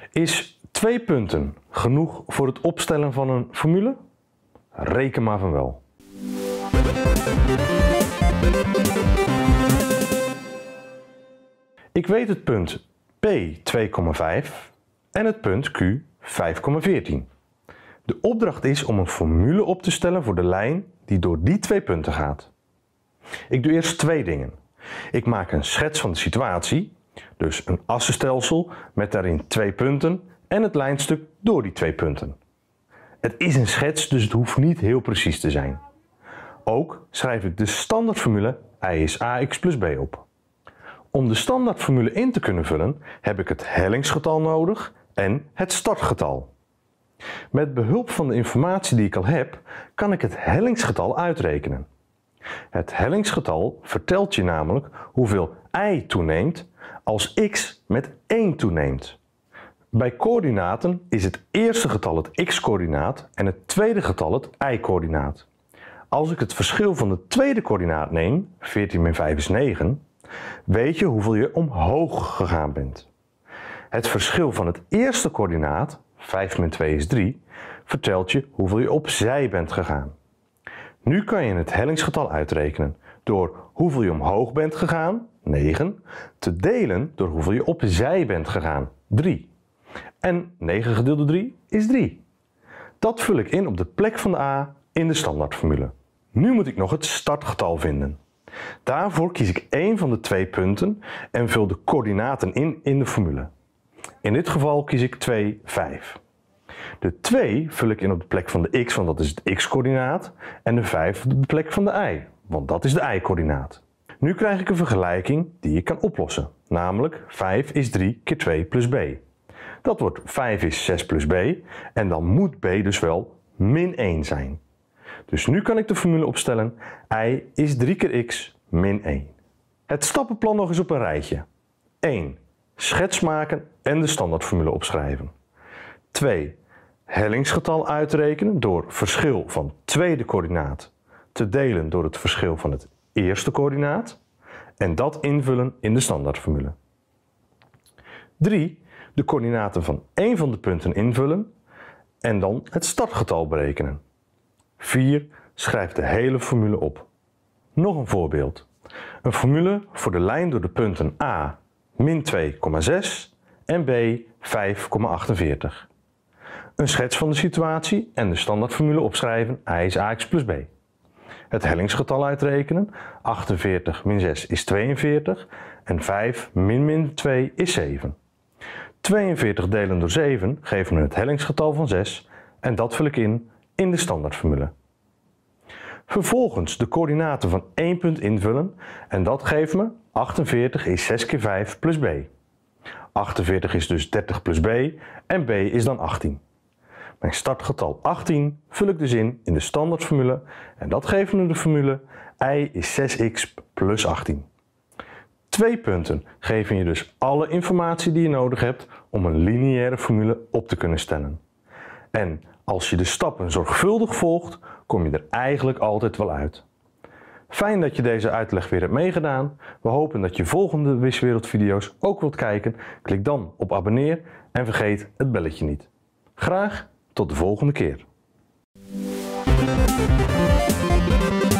Is 2 punten genoeg voor het opstellen van een formule? Reken maar van wel. Ik weet het punt P 2,5 en het punt Q 5,14. De opdracht is om een formule op te stellen voor de lijn die door die 2 punten gaat. Ik doe eerst 2 dingen. Ik maak een schets van de situatie, dus een assenstelsel met daarin 2 punten en het lijnstuk door die 2 punten. Het is een schets, dus het hoeft niet heel precies te zijn. Ook schrijf ik de standaardformule y is ax plus b op. Om de standaardformule in te kunnen vullen heb ik het hellingsgetal nodig en het startgetal. Met behulp van de informatie die ik al heb, kan ik het hellingsgetal uitrekenen. Het hellingsgetal vertelt je namelijk hoeveel y toeneemt als x met 1 toeneemt. Bij coördinaten is het eerste getal het x-coördinaat en het tweede getal het y-coördinaat. Als ik het verschil van de tweede coördinaat neem, 14 min 5 is 9, weet je hoeveel je omhoog gegaan bent. Het verschil van het eerste coördinaat, 5 min 2 is 3, vertelt je hoeveel je opzij bent gegaan. Nu kan je het hellingsgetal uitrekenen door hoeveel je omhoog bent gegaan, 9, te delen door hoeveel je opzij bent gegaan, 3. En 9 gedeeld door 3 is 3. Dat vul ik in op de plek van de a in de standaardformule. Nu moet ik nog het startgetal vinden. Daarvoor kies ik één van de 2 punten en vul de coördinaten in de formule. In dit geval kies ik 2, 5. De 2 vul ik in op de plek van de x, want dat is het x-coördinaat, en de 5 op de plek van de y, want dat is de y-coördinaat. Nu krijg ik een vergelijking die ik kan oplossen, namelijk 5 is 3 keer 2 plus b. Dat wordt 5 is 6 plus b en dan moet b dus wel min 1 zijn. Dus nu kan ik de formule opstellen y is 3 keer x min 1. Het stappenplan nog eens op een rijtje. 1. Schets maken en de standaardformule opschrijven. 2. Hellingsgetal uitrekenen door verschil van tweede coördinaat te delen door het verschil van het eerste coördinaat en dat invullen in de standaardformule. 3. De coördinaten van één van de punten invullen en dan het startgetal berekenen. 4. Schrijf de hele formule op. Nog een voorbeeld. Een formule voor de lijn door de punten a min 2,6 en b 5,48. Een schets van de situatie en de standaardformule opschrijven y is ax plus b. Het hellingsgetal uitrekenen, 48 min 6 is 42 en 5 min 2 is 7. 42 delen door 7 geeft me het hellingsgetal van 6 en dat vul ik in de standaardformule. Vervolgens de coördinaten van één punt invullen en dat geeft me 48 is 6 keer 5 plus b. 48 is dus 30 plus b en b is dan 18. Mijn startgetal 18 vul ik dus in de standaardformule en dat geeft me de formule y is 6x plus 18. 2 punten geven je dus alle informatie die je nodig hebt om een lineaire formule op te kunnen stellen. En als je de stappen zorgvuldig volgt, kom je er eigenlijk altijd wel uit. Fijn dat je deze uitleg weer hebt meegedaan. We hopen dat je volgende Wiswereld video's ook wilt kijken. Klik dan op abonneer en vergeet het belletje niet. Graag tot de volgende keer.